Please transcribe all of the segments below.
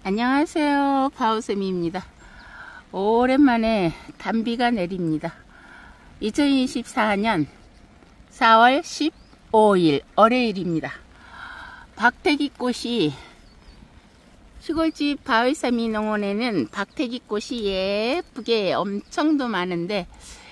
안녕하세요, 바오쌤입니다. 오랜만에 단비가 내립니다. 2024년 4월 15일 월요일입니다. 박태기꽃이 시골집 바위사미 농원에는 박태기꽃이 예쁘게 엄청도 많은데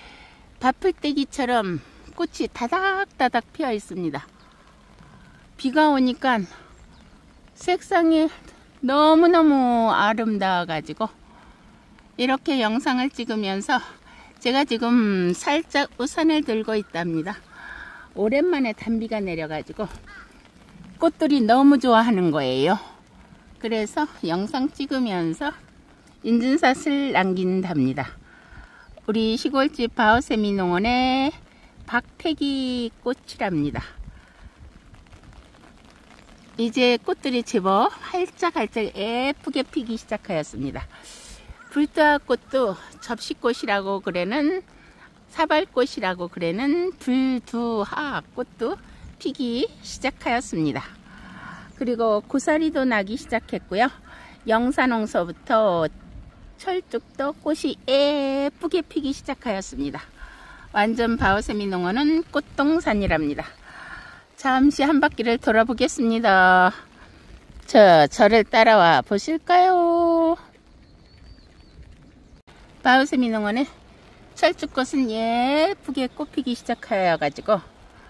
바풀떼기처럼 꽃이 다닥다닥 피어 있습니다. 비가 오니까 색상이 너무너무 아름다워 가지고 이렇게 영상을 찍으면서 제가 지금 살짝 우산을 들고 있답니다. 오랜만에 단비가 내려 가지고 꽃들이 너무 좋아하는 거예요. 그래서 영상 찍으면서 인증샷을 남긴답니다. 우리 시골집 바오세미 농원의 박태기 꽃이랍니다. 이제 꽃들이 제법 활짝활짝 예쁘게 피기 시작하였습니다. 불두화꽃도 접시꽃이라고 그래는 사발꽃이라고 그래는 불두화꽃도 피기 시작하였습니다. 그리고 고사리도 나기 시작했고요. 영산홍서부터 철쭉도 꽃이 예쁘게 피기 시작하였습니다. 완전 바오세미 농원은 꽃동산이랍니다. 잠시 한 바퀴를 돌아보겠습니다. 저를 따라와 보실까요? 바오세미 농원에 철쭉꽃은 예쁘게 꽃피기 시작하여 가지고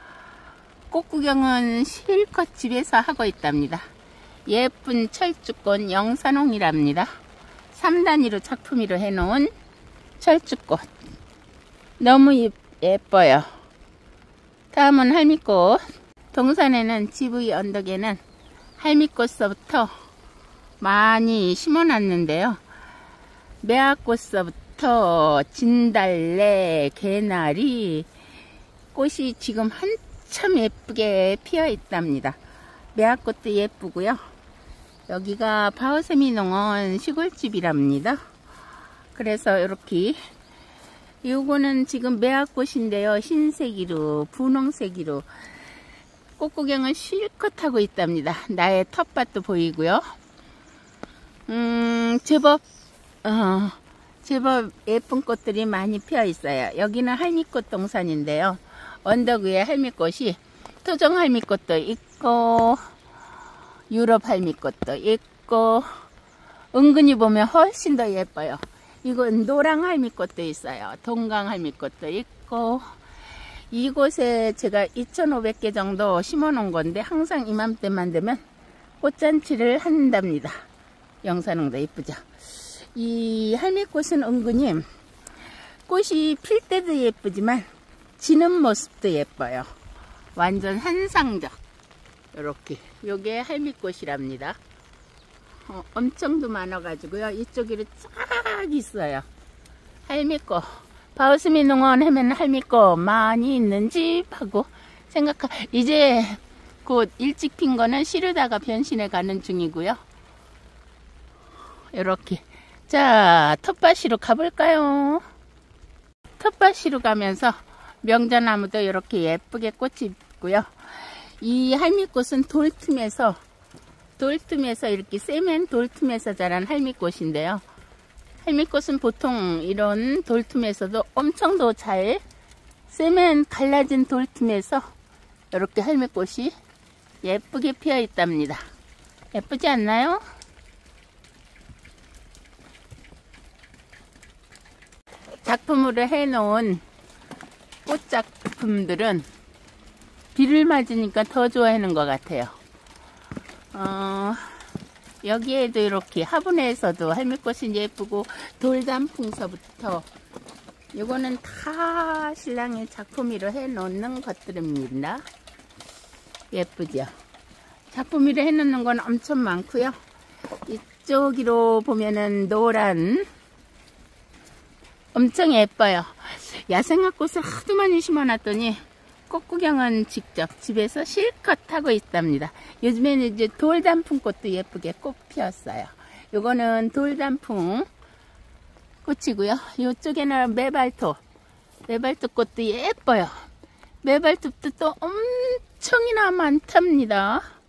꽃구경은 실컷 집에서 하고 있답니다. 예쁜 철쭉꽃 영산홍이랍니다. 3단위로 작품으로 해놓은 철쭉꽃 너무 예뻐요. 다음은 할미꽃. 동산에는 지부의 언덕에는 할미꽃서부터 많이 심어놨는데요. 매화꽃서부터 진달래, 개나리 꽃이 지금 한참 예쁘게 피어 있답니다. 매화꽃도 예쁘고요. 여기가 바오세미 농원 시골집이랍니다. 그래서 이렇게 요거는 지금 매화꽃인데요. 흰색이로 분홍색이로 꽃구경을 실컷 하고 있답니다. 나의 텃밭도 보이고요. 제법 예쁜 꽃들이 많이 피어 있어요. 여기는 할미꽃 동산인데요. 언덕 위에 할미꽃이 토종 할미꽃도 있고 유럽 할미꽃도 있고 은근히 보면 훨씬 더 예뻐요. 이건 노랑 할미꽃도 있어요. 동강 할미꽃도 있고 이곳에 제가 2,500개 정도 심어 놓은 건데 항상 이맘때만 되면 꽃잔치를 한답니다. 영산홍도 예쁘죠. 이 할미꽃은 은근히 꽃이 필 때도 예쁘지만 지는 모습도 예뻐요. 완전 환상적. 이렇게 요게 할미꽃이랍니다. 엄청도 많아 가지고요. 이쪽으로 쫙 있어요. 할미꽃. 바오세미 농원 하면 할미꽃 많이 있는 집 하고 이제 곧 일찍 핀 거는 시르다가 변신해 가는 중이고요. 이렇게 자 텃밭으로 가볼까요? 텃밭으로 가면서 명자나무도 이렇게 예쁘게 꽃이 있고요. 이 할미꽃은 돌틈에서 이렇게 세면 돌틈에서 자란 할미꽃인데요. 할미꽃은 보통 이런 돌틈에서도 엄청 더 잘 세면 갈라진 돌틈에서 이렇게 할미꽃이 예쁘게 피어 있답니다. 예쁘지 않나요? 작품으로 해놓은 꽃작품들은 비를 맞으니까 더 좋아하는 것 같아요. 여기에도 이렇게 화분에서도 할미꽃이 예쁘고 돌단풍서부터 이거는 다 신랑의 작품으로 해놓는 것들입니다. 예쁘죠? 작품으로 해놓는 건 엄청 많고요. 이쪽으로 보면은 노란 엄청 예뻐요. 야생화꽃을 하도 많이 심어놨더니 꽃구경은 직접 집에서 실컷 하고 있답니다. 요즘에는 이제 돌단풍꽃도 예쁘게 꽃 피었어요. 요거는 돌단풍 꽃이고요. 요쪽에는 매발톱 꽃도 예뻐요. 매발톱도 또 엄청이나 많답니다.